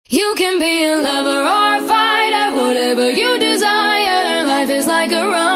You can be a lover or a fighter, whatever you desire. Life is like a ride.